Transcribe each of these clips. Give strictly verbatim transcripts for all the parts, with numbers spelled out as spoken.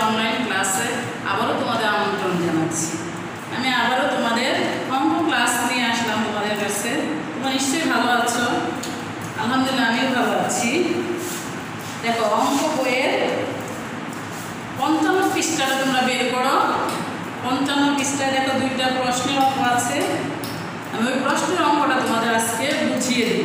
Online ক্লাসে আবারও তোমাদের আমন্ত্রণ জানাচ্ছি। আমি আবারও তোমাদের অঙ্ক ক্লাস নিয়ে আসলাম তোমাদের কাছে। তোমরা নিশ্চয়ই ভালো আছো? আলহামদুলিল্লাহ আমিও ভালো আছি। দেখো, অঙ্ক বইয়ের পঞ্চান্ন পৃষ্ঠাটা তোমরা বের করো। পঞ্চান্ন পৃষ্ঠায় দেখো দুইটা প্রশ্নের অঙ্ক আছে। আমি ওই প্রশ্নের অঙ্কটা তোমাদের আজকে বুঝিয়ে দেব।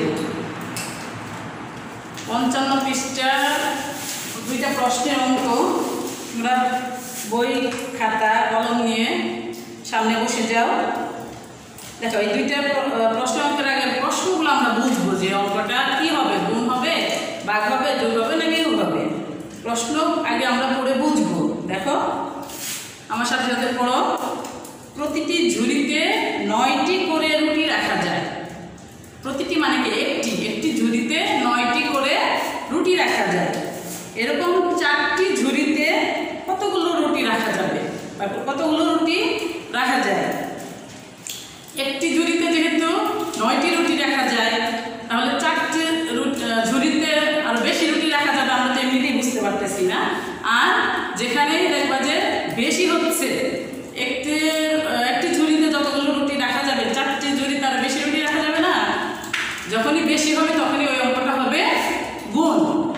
পঞ্চান্ন পৃষ্ঠার দুইটা প্রশ্নের অঙ্ক তোমরা বই খাতা কলম নিয়ে সামনে বসে যাও। দেখো, এই দুইটা প্রশ্ন অঙ্কের আগে প্রশ্নগুলো আমরা বুঝবো যে অঙ্কটা কি হবে, গুণ হবে, ভাগ হবে, যোগ হবে না বিয়োগ হবে। প্রশ্ন আগে আমরা পড়ে বুঝবো। দেখো, আমার সাথে সাথে পড়ো। প্রতিটি ঝুড়িতে নয়টি করে রুটি রাখা যায়। প্রতিটি মানে কি? একটি একটি ঝুড়িতে নয়টি করে রুটি রাখা যায়। এরকম চারটি ঝুড়িতে কতগুলো রুটি রাখা যাবে? কতগুলো রুটি রাখা যায়? একটি ঝুড়িতে যেহেতু নয়টি রুটি রাখা যায়, তাহলে চারটি ঝুড়িতে আরো বেশি রুটি রাখা যাবে। আমরা তো এমনিতেই বুঝতে পারতেছি না। আর যেখানেই দেখবা যে বেশি হচ্ছে, একটি একটি ঝুড়িতে যতগুলো রুটি রাখা যাবে, চারটি ঝুড়িতে আরো বেশি রুটি রাখা যাবে না? যখনই বেশি হবে তখনই ওই অঙ্কটা হবে গুণ।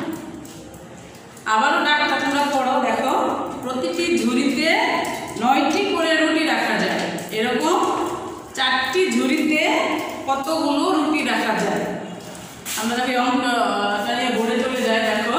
আবারও ডাকটা তোমরা পড়ো। দেখো, প্রতিটি ঝুড়িতে নয়টি করে রুটি রাখা যায়। এরকম চারটি ঝুড়িতে কতগুলো রুটি রাখা যায়? আমরা দেখো অঙ্কটা নিয়ে বোর্ডে চলে যাই। দেখো,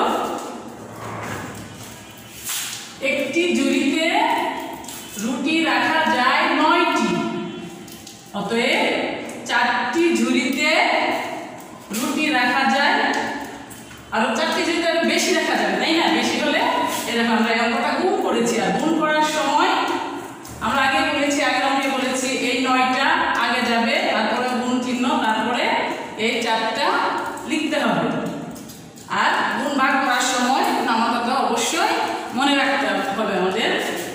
একটি ঝুড়িতে রুটি রাখা যায় নয়টি, অতএব চারটি ঝুড়িতে রুটি রাখা যায়, আরো চারটি ঝুড়িতে আরো বেশি রাখা যাবে, তাই না? বেশি হলে এরকম আমরা এই অঙ্কটা গুণ করেছি। আর গুণ করার সময় আমরা আগে বলেছি, আগে অঙ্কে বলেছি এই নয়টা আগে যাবে, তারপরে গুণ চিহ্ন, তারপরে এই চারটা লিখতে হবে। আর গুণ ভাগ করার সময় নামাটা অবশ্যই মনে রাখতে হবে আমাদের।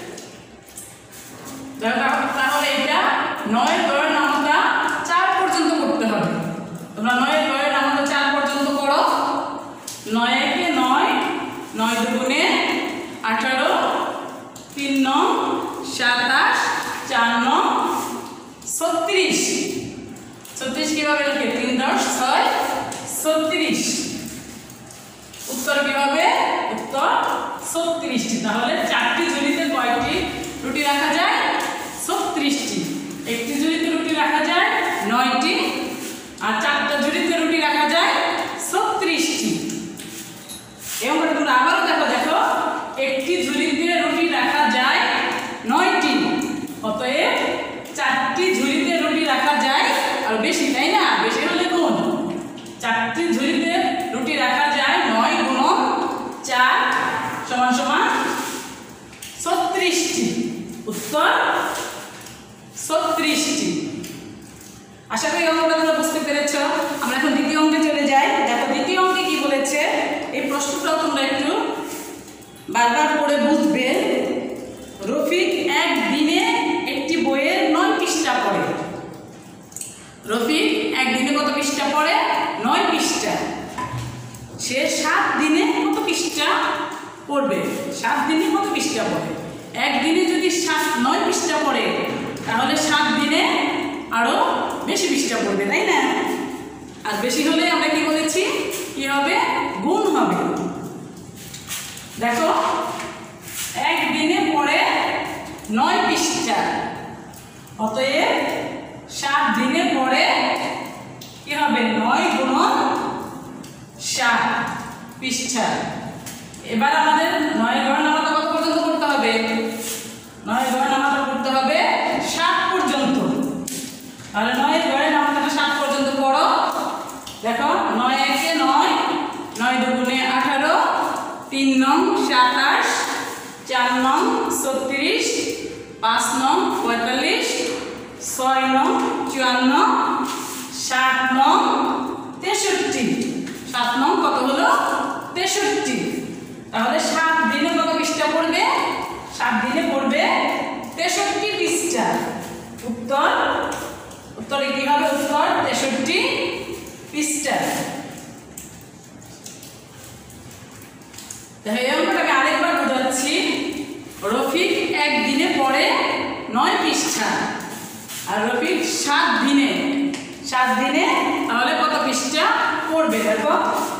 তাহলে এটা নয় দয়ের নামটা চার পর্যন্ত করতে হবে। তোমরা নয় দয়ের নামটা চার পর্যন্ত করো। নয় একে নয়, নয় দুগুণে আঠারো, তিন নং সাতাশ, চার নং ছত্রিশ। ছত্রিশ কিভাবে লিখে? তিন দশ ছয় ছত্রিশ। উত্তর কিভাবে? উত্তর ছত্রিশটি। তাহলে চারটি ঝুড়িতে কয়টি রুটি রাখা যায়? ছত্রিশটি। একটি ঝুড়িতে রুটি রাখা যায় নয়টি, আর চারটা ঝুড়িতে রুটি রাখা যায় ছত্রিশটি। এবং তোমরা আবারও দেখো, দেখো একটি ঝুড়িতে রুটি রাখা যায় নয়টি, অতএব চারটি ঝুড়িতে রুটি রাখা যায় আর বেশি, তাই না? বেশি হলে গুণ। চারটি ঝুড়িতে রুটি রাখা যায় নয় গুণ চার সমান সমান ছত্রিশটি। উত্তর ছত্রিশটি। আশা করি অঙ্কটা তোমরা বুঝতে পেরেছ। আমরা এখন দ্বিতীয় অঙ্কে চলে যাই। দেখো, দ্বিতীয় অঙ্কে কি বলেছে, এই প্রশ্নটাও তোমরা একটু বারবার করে বুঝবে। রফিক একদিনে একটি বইয়ের নয় পৃষ্ঠা পড়ে। রফিক একদিনে কত পৃষ্ঠা পড়ে? নয় পৃষ্ঠা। সে সাত দিনে কত পৃষ্ঠা পড়বে? সাত দিনে কত পৃষ্ঠা পড়ে? একদিনে যদি সাত নয় পৃষ্ঠা পড়ে, তাহলে সাত দিনে আরো বেশি পৃষ্ঠা পড়বে, তাই না? আর বেশি হলে আমরা কি বলেছি, কি হবে? গুণ হবে। দেখো, একদিনে পড়ে নয় পৃষ্ঠা, অতএব সাত দিনে পড়ে কি হবে? নয় গুণন সাত পৃষ্ঠা। এবার আমাদের নয় ঘর নামাটা কত পর্যন্ত করতে হবে? নয় ঘর নামাটা করতে হবে সাত পর্যন্ত। তাহলে নয় ঘরে নামাটা সাত পর্যন্ত পড়ো। দেখো, নয় একে নয়, নয় দুগুণে আঠারো, তিন নং সাতাশ, চার নং ছত্রিশ, পাঁচ নং পঁয়তাল্লিশ, ছয় নং চুয়ান্ন, সাত নং তেষট্টি। সাত নং কত হলো? তেষট্টি। তাহলে সাত দিনে কত পৃষ্ঠা পড়বে? সাত দিনে পড়বে তেষট্টি পৃষ্ঠা। উত্তর উত্তরে কি হবে? উত্তর তেষট্টি পৃষ্ঠা। দেখো, এই অঙ্কটাকে আরেকবার বোঝাচ্ছি। সাত দিনে তাহলে কত পৃষ্ঠা পড়বে? দেখো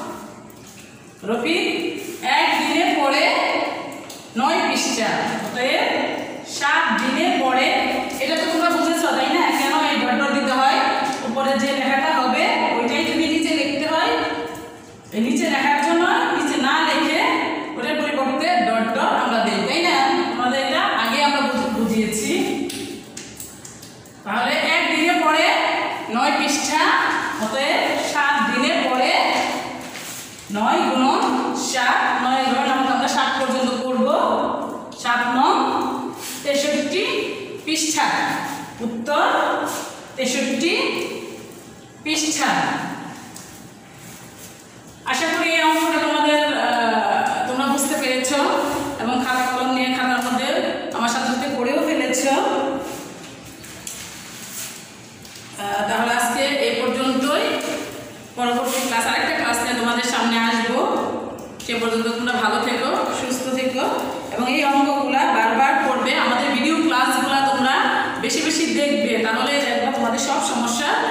রফিক এক দিনে পড়ে নয় পৃষ্ঠা, অতএব সাত দিনে পড়ে। এটা তো তোমরা বুঝেছো তাই না? কেন এই ডট ডট দিতে হয়? উপরে যে লেখাটা হবে ওইটাই তুমি নিচে লিখতে হয়। এই নিচে লেখার জন্য নিচে না লিখে ওটার পরিবর্তে ডট ডট আমরা দিই, তাই না? আমাদের এটা আগে আমরা বুঝিয়েছি। তাহলে এক দিনে পড়ে নয় পৃষ্ঠা, অতএব সাত দিনে পড়ে নয় গুণন সাত, নয় গুণন আমরা সাত পর্যন্ত করব, সাত নং তেষট্টি পৃষ্ঠা। উত্তর তেষট্টি পৃষ্ঠা। আশা করি এই অঙ্কটা তোমাদের তোমরা বুঝতে পেরেছ এবং খাতা কলম নিয়ে খাতার মধ্যে আমার সাথে সাথে পড়েও ফেলেছ। তাহলে আজকে এই পর্যন্তই। পরবর্তী ক্লাস আরেকটা ক্লাস নিয়ে তোমাদের সামনে আসবো। সে পর্যন্ত তোমরা ভালো থেকো, সুস্থ থেকো এবং এই অঙ্কগুলা বারবার পড়বে। আমাদের ভিডিও ক্লাসগুলো তোমরা বেশি বেশি দেখবে, তাহলে তোমাদের সব সমস্যা